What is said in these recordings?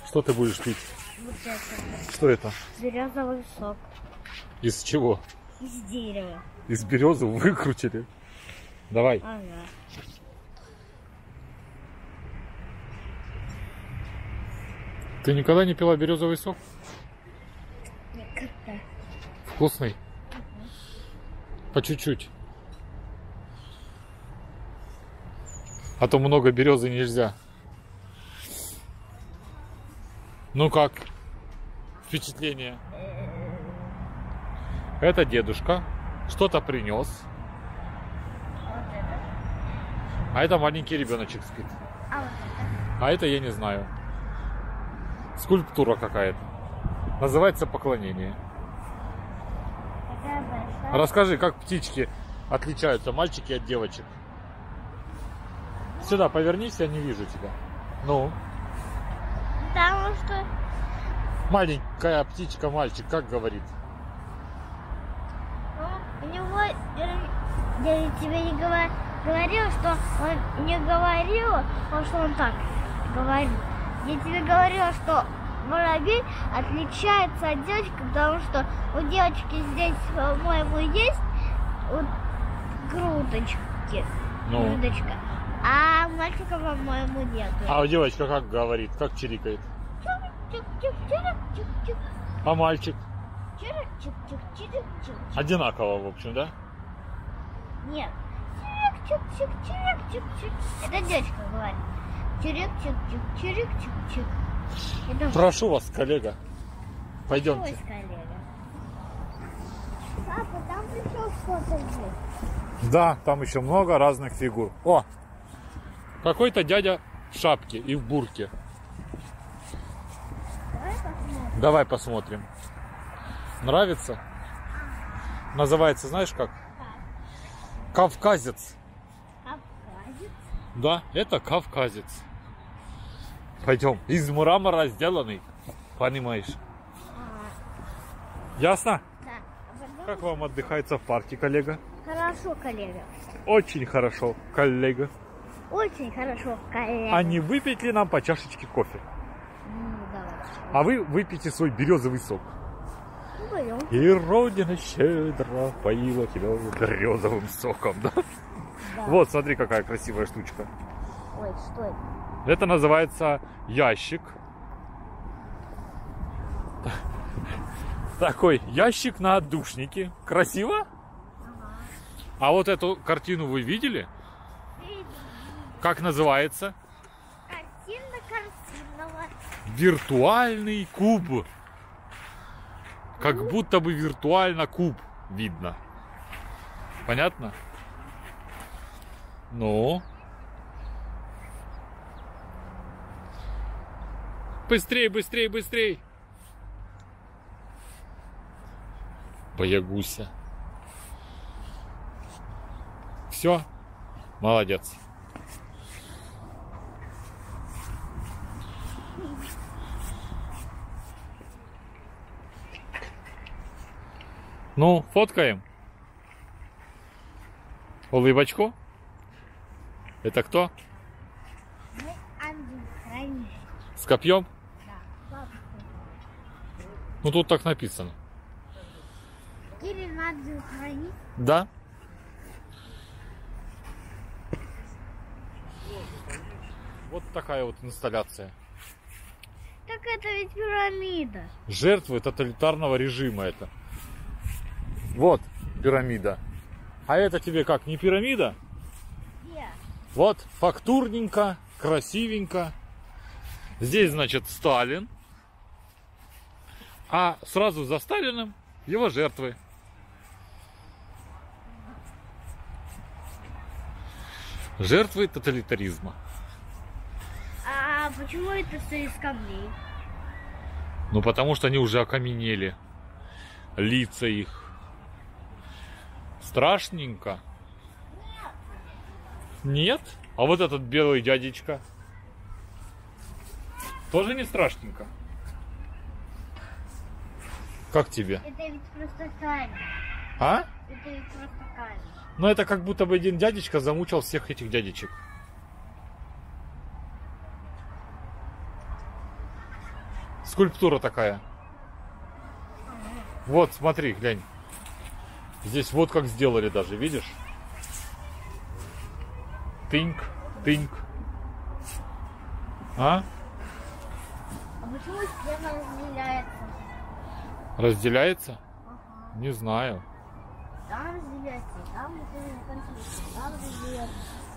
Что ты будешь пить? Вот это. Что это? Березовый сок. Из чего? Из дерева. Из березы выкрутили. Давай. Ага. Ты никогда не пила березовый сок? Никогда. Вкусный? По чуть-чуть. А то много березы нельзя. Ну как? Впечатление? Это дедушка что-то принес. Вот это. А это маленький ребеночек спит. А вот это. А это я не знаю. Скульптура какая-то. Называется поклонение. Такая большая. Расскажи, как птички отличаются, мальчики от девочек. Сюда повернись, я не вижу тебя. Ну, Потому что маленькая птичка, мальчик, как говорит? у него, я тебе не говорил, что он не говорил, потому что он так говорит. Я тебе говорила, что воробей отличается от девочки, потому что у девочки здесь, по-моему, есть вот грудочки. Ну. Грудочка. А у мальчика, по-моему, нет. А девочка как говорит, как чирикает? Чирик-чик-чирик-чик-чик. А мальчик? Чирик-чик-чик-чирик-чик-чик. Одинаково, в общем, да? Нет. Чирик-чик-чик, чирик-чик-чик. Это девочка говорит. Чирик-чик-чик, чирик-чик-чик. Это Прошу вас, коллега. Пойдемте. ось, коллега. Папа, там еще что-то есть. Да, там еще много разных фигур. О! Какой-то дядя в шапке и в бурке. Давай посмотрим. Давай посмотрим. Нравится? Называется, знаешь как? Кавказец. Кавказец. Да, это кавказец. Пойдем. Из мрамора сделанный. Понимаешь? Ясно? Да. А потом- Как вам отдыхается в парке, коллега? Хорошо, коллега. Очень хорошо, коллега. Очень хорошо, коллега. А не выпить ли нам по чашечке кофе? Ну, давай. А вы выпейте свой березовый сок. Ну, пойдем. И Родина щедро поила тебя березовым соком, да? Да. Вот, смотри, какая красивая штучка. Ой, что это? Это называется ящик. Такой ящик на отдушнике. Красиво? А вот эту картину вы видели? Как называется? Картина картинного. Виртуальный куб. Как будто бы виртуально куб видно. Понятно? Ну? Быстрей, быстрей, быстрей! Боягуся. Все? Молодец. Ну, фоткаем. Улыбочку. Это кто? Мы ангел-хранитель. С копьем? Да. Папа. Ну, тут так написано. Кирилл ангел-хранитель. Да? Вот такая вот инсталляция. Так это ведь пирамида. Жертвы тоталитарного режима это. Вот пирамида. А это тебе как, не пирамида? Где? Вот, фактурненько, красивенько. Здесь, значит, Сталин. А сразу за Сталиным его жертвы. Жертвы тоталитаризма. А почему это все из камней? Ну, потому что они уже окаменели. Лица их. Страшненько. Нет? А вот этот белый дядечка. Тоже не страшненько. Как тебе? Это ведь просто камень. А? Это ведь просто камень. Ну, это как будто бы один дядечка замучил всех этих дядечек. скульптура такая. Вот, смотри, глянь. Здесь вот как сделали даже, видишь? Тыньк, тыньк. А? А почему стена разделяется? Разделяется? Ага. Не знаю. Там разделяется, там разделяется.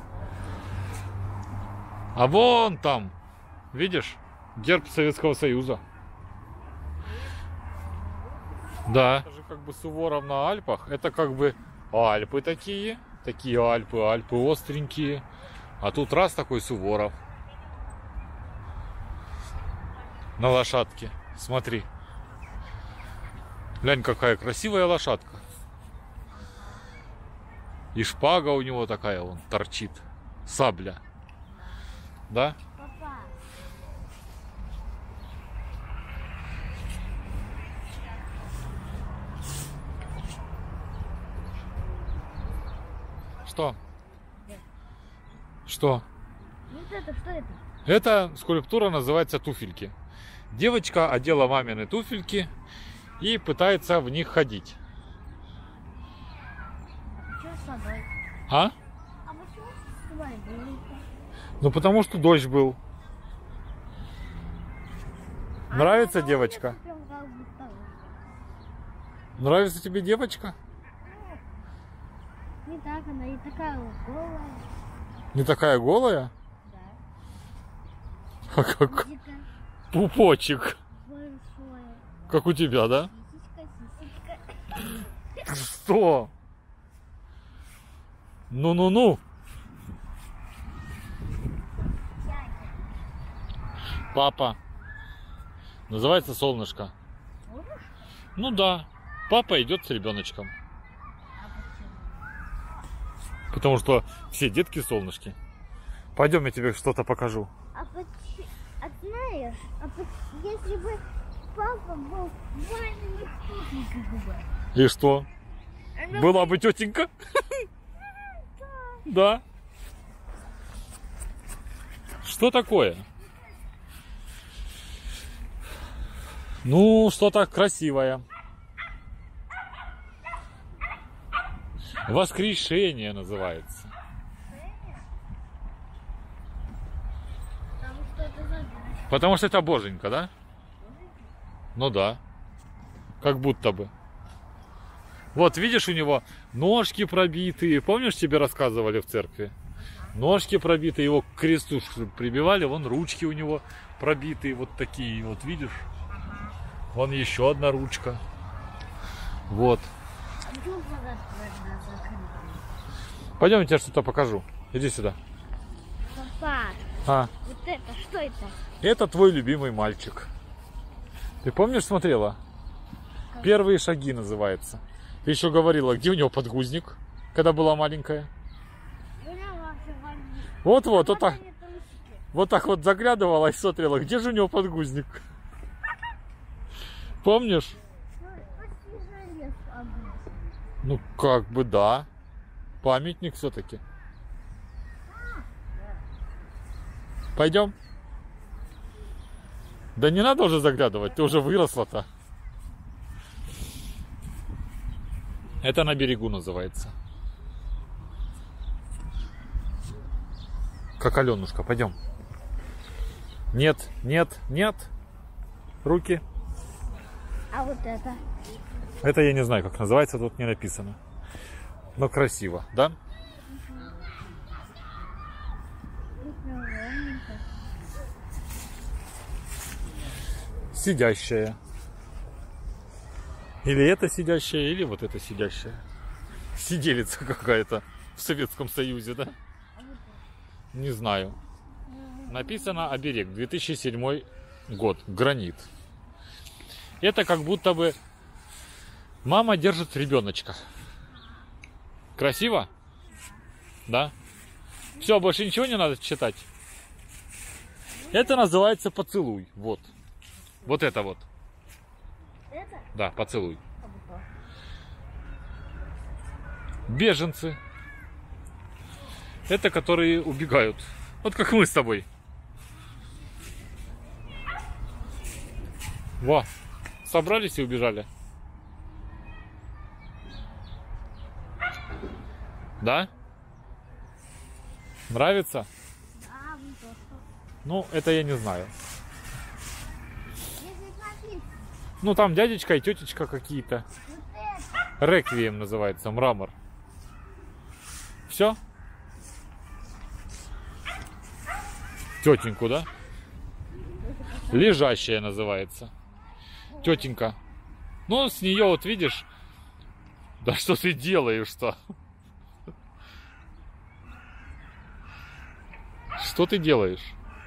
А вон там, видишь, герб Советского Союза. Да. Это же как бы Суворов на Альпах. Это как бы Альпы такие. Такие Альпы, Альпы остренькие. А тут раз такой Суворов. На лошадке. Смотри. Глянь, какая красивая лошадка. И шпага у него такая, вон, торчит. Сабля. Да? Папа. Что? Что? Вот это, что это? Эта скульптура называется туфельки. Девочка одела мамины туфельки и пытается в них ходить. Что с собой? А? А почему с собой было? Ну потому что дождь был. Нравится Она девочка? прям как будто. Нравится тебе девочка? Не так, она и такая вот голая. Не такая голая? Да. А как Сисечка пупочек. большое. Как у тебя, да? Сисечка, сисечка. Что? Ну-ну-ну. Папа. Называется солнышко. Можешь? Ну да. Папа идет с ребеночком. А почему? Потому что все детки солнышки. Пойдем, я тебе что-то покажу. А знаешь, если бы папа был маленький туфельках бы. И что? Была бы тетенька? Да. Что такое? Ну, что-то красивое. Воскрешение называется. Потому что это загадка. Потому что это боженька, да? Ну да. Как будто бы. Вот, видишь, у него ножки пробитые. Помнишь, тебе рассказывали в церкви? Ножки пробитые, его к кресту прибивали. Вон ручки у него пробитые, вот такие. Вот, видишь? Вон еще одна ручка. Вот. А почему загадка должна закрыта? Пойдем, я тебе что-то покажу. Иди сюда. Папа, А, вот это, что это? это твой любимый мальчик. Ты помнишь, смотрела? Первые шаги называется. Ты еще говорила, где у него подгузник, когда была маленькая? Вот-вот, вот так. Вот так вот заглядывала и смотрела, где же у него подгузник. Помнишь? Ну, как бы да. Памятник все-таки. Пойдем? Да не надо уже заглядывать, ты уже выросла-то. Это на берегу называется. Как Аленушка, пойдем. Нет, нет, нет. Руки. А вот это? Это я не знаю, как называется, тут не написано. Но красиво, да? Сидящая. Или это сидящая, или вот это сидящая. Сиделица какая-то в Советском Союзе, да? Не знаю. Написано оберег, 2007 год, гранит. Это как будто бы мама держит ребеночка. Красиво? Да? Все, больше ничего не надо читать. Это называется поцелуй. Вот. Вот это вот. Это? Да, поцелуй. Беженцы. Это которые убегают. Вот как мы с тобой. Во, собрались и убежали. Да? Нравится? Да, вот то, что. Ну, это я не знаю. Если смотри, Ну, там дядечка и тетечка какие-то. вот это. Реквием называется, мрамор. Все? Тетеньку, да? Лежащая называется. Тетенька. Ну, с нее вот видишь. Да что ты делаешь-то? Что ты делаешь?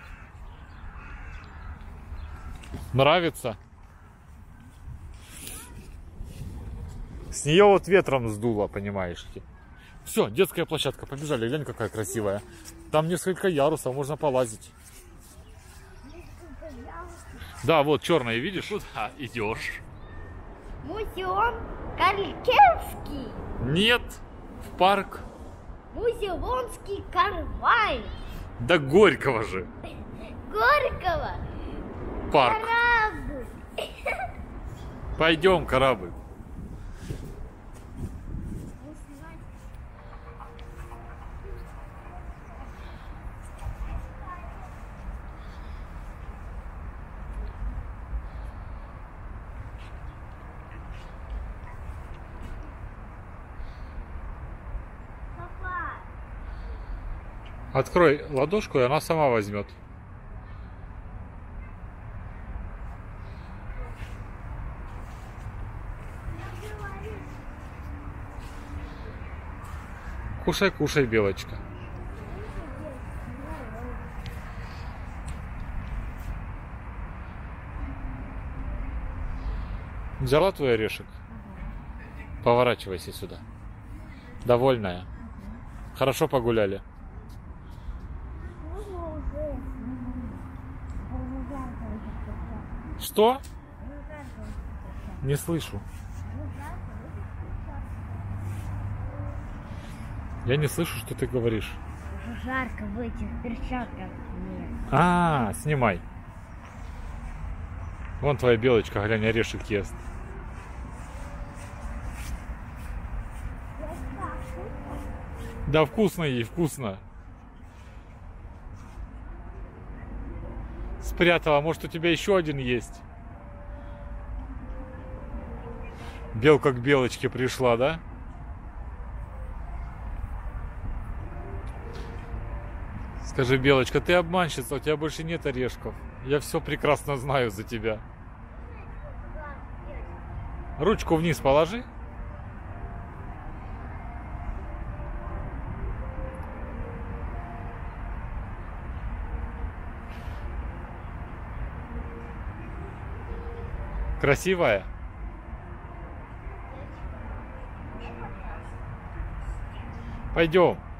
Нравится? С нее вот ветром сдуло, понимаешь ли. Все, детская площадка, побежали, глянь, какая красивая. Там несколько ярусов, можно полазить. Да, вот черное, видишь? Куда идешь? Музеон Каркевский. Нет, в парк. Музеонский каравай. До Горького же. Горького. Парк. Корабль. Пойдем, корабль. Папа. Открой ладошку, и она сама возьмет. Кушай, кушай, белочка. Взяла твой орешек? Поворачивайся сюда. Довольная? Хорошо погуляли? Что? Не слышу. Я не слышу, что ты говоришь. Уже жарко в этих перчатках. Снимай. Вон твоя белочка, глянь, орешек ест. Да вкусно ей, вкусно. Спрятала, может у тебя еще один есть? Белка к белочке пришла, да? Скажи, белочка, ты обманщица, у тебя больше нет орешков. Я все прекрасно знаю за тебя. Ручку вниз положи. Красивая? Пойдем.